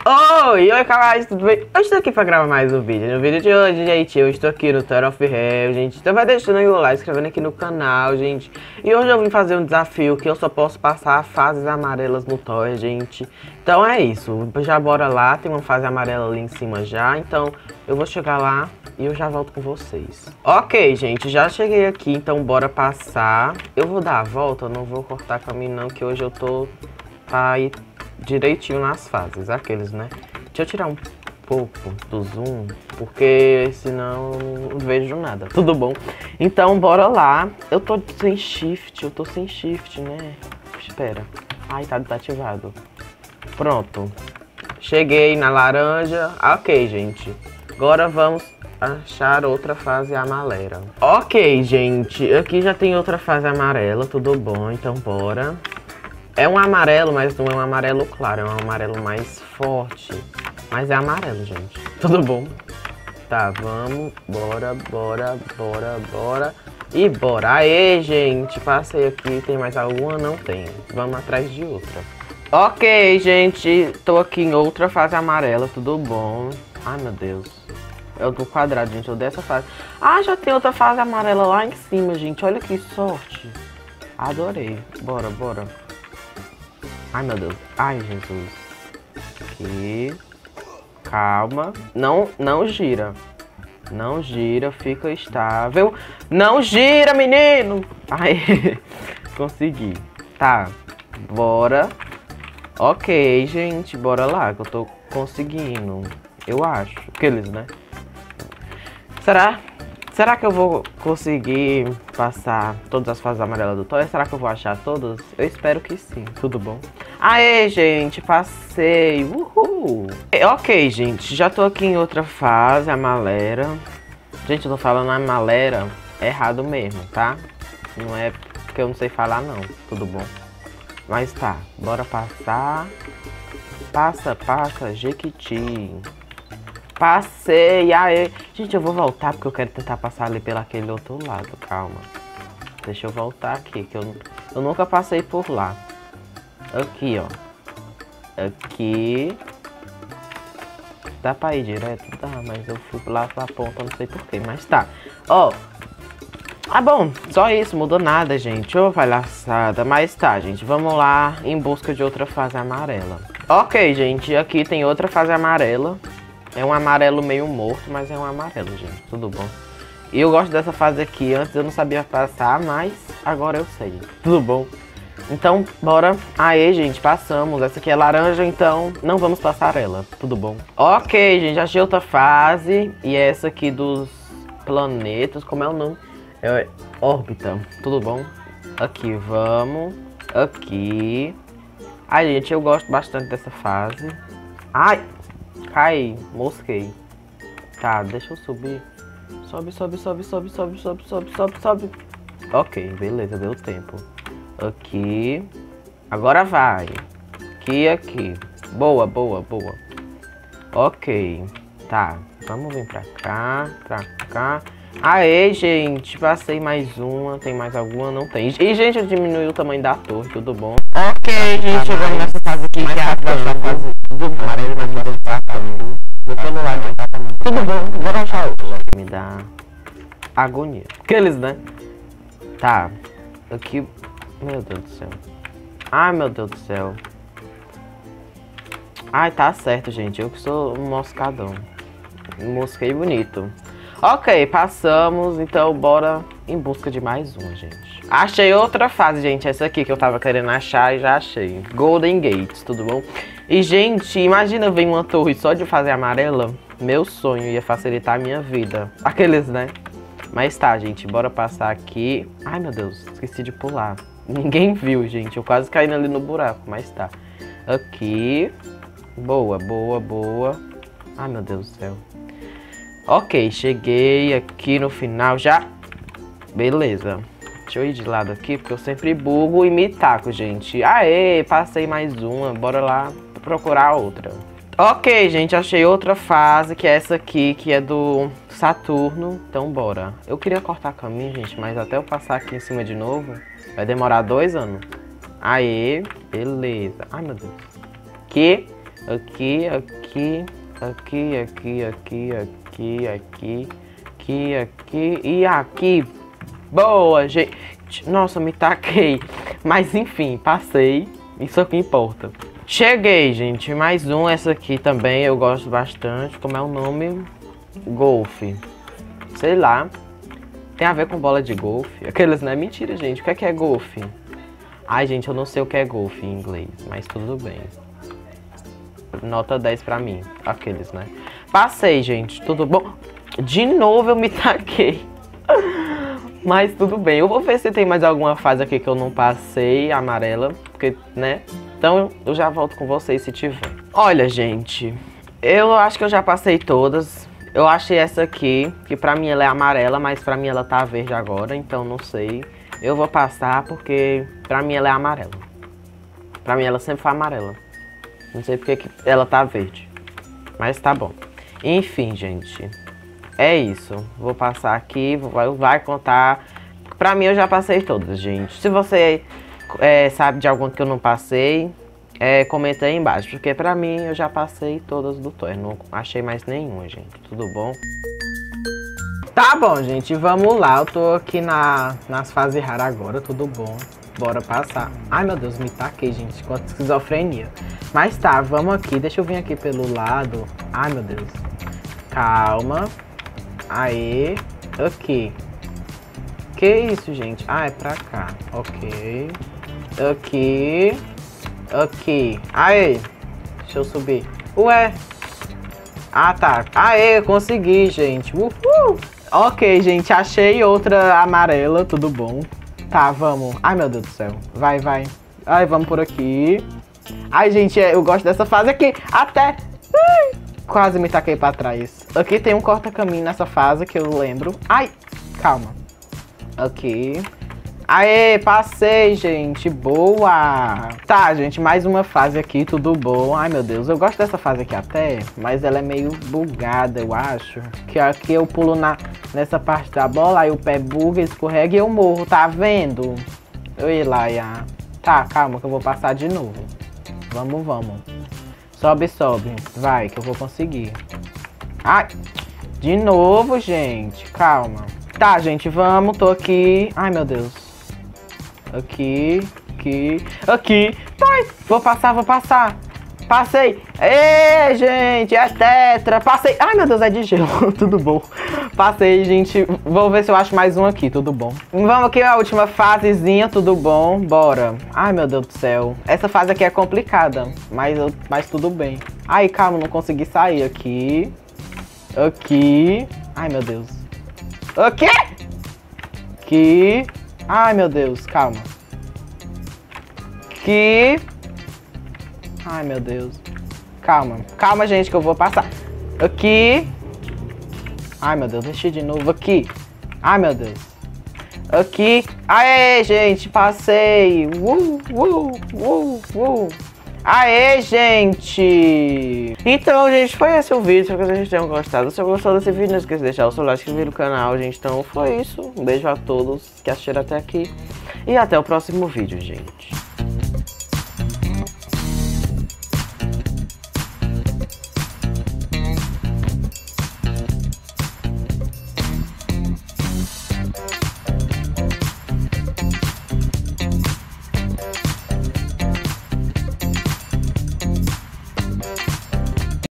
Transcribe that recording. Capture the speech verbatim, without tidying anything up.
Oi, oi, cavais, tudo bem? Eu estou aqui para gravar mais um vídeo. No vídeo de hoje, gente, eu estou aqui no Tower of Hell, gente. Então vai deixando aí o like, inscrevendo aqui no canal, gente. E hoje eu vim fazer um desafio que eu só posso passar fases amarelas no Tower, gente. Então é isso, já bora lá, tem uma fase amarela ali em cima já. Então eu vou chegar lá e eu já volto com vocês. Ok, gente, já cheguei aqui, então bora passar. Eu vou dar a volta, eu não vou cortar caminho não, que hoje eu tô pra ir direitinho nas fases, aqueles, né? Deixa eu tirar um pouco do zoom, porque senão eu não vejo nada. Tudo bom? Então, bora lá. Eu tô sem shift, eu tô sem shift, né? Espera. Ai, tá desativado. Pronto. Cheguei na laranja. Ok, gente. Agora vamos achar outra fase amarela. Ok, gente. Aqui já tem outra fase amarela, tudo bom? Então, bora. É um amarelo, mas não é um amarelo claro, é um amarelo mais forte. Mas é amarelo, gente. Tudo bom? Tá, vamos. Bora, bora, bora, bora. E bora. Aê, gente. Passei aqui. Tem mais alguma? Não tem. Vamos atrás de outra. Ok, gente. Tô aqui em outra fase amarela. Tudo bom? Ai, meu Deus. Eu tô quadrado, gente. Eu dessa fase. Ah, já tem outra fase amarela lá em cima, gente. Olha que sorte. Adorei. Bora, bora. Ai, meu Deus. Ai, Jesus. Aqui. Calma. Não, não gira. Não gira, fica estável. Não gira, menino! Ai, consegui. Tá, bora. Ok, gente, bora lá, que eu tô conseguindo. Eu acho. Aqueles, né? Será? Será que eu vou conseguir passar todas as fases amarelas do Tower? Será que eu vou achar todas? Eu espero que sim. Tudo bom? Aê, gente, passei. Uhul. Ok, gente, já tô aqui em outra fase amarela. Gente, eu tô falando amarela errado mesmo, tá? Não é porque eu não sei falar, não. Tudo bom? Mas tá, bora passar. Passa, passa, Jequiti. Passei, aê. Gente, eu vou voltar porque eu quero tentar passar ali pelo aquele outro lado, calma. Deixa eu voltar aqui, que eu, eu nunca passei por lá. Aqui, ó. Aqui. Dá pra ir direto? Dá, mas eu fui lá pra ponta, não sei porquê, mas tá. Ó. Ah, bom, só isso, mudou nada, gente. Ô, palhaçada. Mas tá, gente, vamos lá em busca de outra fase amarela. Ok, gente, aqui tem outra fase amarela. É um amarelo meio morto, mas é um amarelo, gente. Tudo bom. E eu gosto dessa fase aqui. Antes eu não sabia passar, mas agora eu sei. Tudo bom. Então, bora. Aê, gente, passamos. Essa aqui é laranja, então não vamos passar ela. Tudo bom. Ok, gente, achei outra fase. E é essa aqui dos planetas. Como é o nome? É órbita. Tudo bom. Aqui, vamos. Aqui. Ai, gente, eu gosto bastante dessa fase. Ai! Cai, mosquei. Tá, deixa eu subir. Sobe, sobe, sobe, sobe, sobe, sobe, sobe, sobe, sobe. Ok, beleza, deu tempo. Aqui. Agora vai. Aqui, aqui. Boa, boa, boa. Ok. Tá, vamos vir pra cá, pra cá. Aê, gente, passei mais uma. Tem mais alguma? Não tem. E, gente, eu diminui o tamanho da torre, tudo bom? Ok, gente, chegamos nessa fase aqui, que é a fase do amarelo, mas não tá do celular, não tá tudo bom, bora achar outra. Me dá agonia. Aqueles, né? Tá. Aqui. Meu Deus do céu. Ai, meu Deus do céu. Ai, tá certo, gente. Eu que sou um moscadão. Mosquei bonito. Ok, passamos. Então, bora em busca de mais uma, gente. Achei outra fase, gente. Essa aqui que eu tava querendo achar e já achei. Golden Gates, tudo bom? E, gente, imagina ver uma torre só de fazer amarela. Meu sonho, ia facilitar a minha vida. Aqueles, né? Mas tá, gente, bora passar aqui. Ai, meu Deus, esqueci de pular. Ninguém viu, gente. Eu quase caí ali no buraco, mas tá. Aqui. Boa, boa, boa. Ai, meu Deus do céu. Ok, cheguei aqui no final já. Beleza. Deixa eu ir de lado aqui, porque eu sempre bugo e me taco, gente. Aê, passei mais uma. Bora lá procurar outra. Ok, gente, achei outra fase, que é essa aqui, que é do Saturno. Então, bora. Eu queria cortar caminho, gente, mas até eu passar aqui em cima de novo, vai demorar dois anos. Aê, beleza. Ai, meu Deus. Que Aqui, aqui, aqui, aqui, aqui, aqui, aqui, aqui, aqui e aqui. Boa, gente. Nossa, me taquei. Mas enfim, passei. Isso é o que importa. Cheguei, gente. Mais um. Essa aqui também eu gosto bastante. Como é o nome? Golfe. Sei lá. Tem a ver com bola de golfe. Aqueles, não é mentira, gente. O que é que é golfe? Ai, gente, eu não sei o que é golfe em inglês. Mas tudo bem. Nota dez pra mim. Aqueles, né? Passei, gente. Tudo bom? De novo eu me taquei. Mas tudo bem. Eu vou ver se tem mais alguma fase aqui que eu não passei. Amarela. Porque, né? Então eu já volto com vocês se tiver. Olha, gente. Eu acho que eu já passei todas. Eu achei essa aqui. Que pra mim ela é amarela. Mas pra mim ela tá verde agora. Então não sei. Eu vou passar porque pra mim ela é amarela. Pra mim ela sempre foi amarela. Não sei porque que ela tá verde. Mas tá bom. Enfim, gente. É isso. Vou passar aqui. Vai, vai contar. Pra mim eu já passei todas, gente. Se você é, sabe de alguma que eu não passei, é, comenta aí embaixo. Porque pra mim eu já passei todas do Thor. Não achei mais nenhuma, gente. Tudo bom? Tá bom, gente. Vamos lá. Eu tô aqui na, nas fases raras agora. Tudo bom. Bora passar. Ai, meu Deus, me taquei, gente. Quanto esquizofrenia. Mas tá, vamos aqui. Deixa eu vir aqui pelo lado. Ai, meu Deus. Calma. Aê. Aqui. Que isso, gente? Ah, é pra cá. Ok. Aqui. Aqui. Aê. Deixa eu subir. Ué. Ah, tá. Aê, consegui, gente. Uhul. Ok, gente. Achei outra amarela. Tudo bom. Tá, vamos. Ai, meu Deus do céu. Vai, vai. Ai, vamos por aqui. Ai, gente, eu gosto dessa fase aqui. Até... Ai, quase me taquei pra trás. Aqui tem um corta-caminho nessa fase que eu lembro. Ai, calma. Aqui. Aê, passei, gente. Boa. Tá, gente, mais uma fase aqui. Tudo bom. Ai, meu Deus. Eu gosto dessa fase aqui até. Mas ela é meio bugada, eu acho. Que aqui eu pulo na, nessa parte da bola. Aí o pé buga, escorrega e eu morro. Tá vendo? Oi, Laia. Tá, calma que eu vou passar de novo. Vamos, vamos. Sobe, sobe. Vai, que eu vou conseguir. Ai, de novo, gente. Calma. Tá, gente, vamos. Tô aqui. Ai, meu Deus. Aqui, aqui, aqui. Vai, vou passar, vou passar. Passei. Ê, gente, é tetra. Passei. Ai, meu Deus, é de gelo. Tudo bom. Passei, gente. Vou ver se eu acho mais um aqui. Tudo bom. Vamos aqui a última fasezinha. Tudo bom. Bora. Ai, meu Deus do céu. Essa fase aqui é complicada. Mas, eu, mas tudo bem. Ai, calma, não consegui sair. Aqui. Aqui. Ai, meu Deus. Aqui. Aqui. Ai, meu Deus. Calma. Aqui. Ai, meu Deus. Calma. Calma, gente, que eu vou passar. Aqui. Ai, meu Deus. Deixei de novo. Aqui. Ai, meu Deus. Aqui. Aê, gente. Passei. Uh, uh, uh, uh. Aê, gente. Então, gente, foi esse o vídeo. Espero que vocês tenham gostado. Se você gostou desse vídeo, não esqueça de deixar o seu like, se inscrever no canal, gente. Então, foi isso. Um beijo a todos que assistiram até aqui. E até o próximo vídeo, gente.